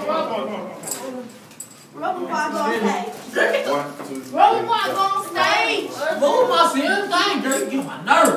Rubber ball on stage. Rubber ball on stage. Move my sin thing, girl. You get my nerves.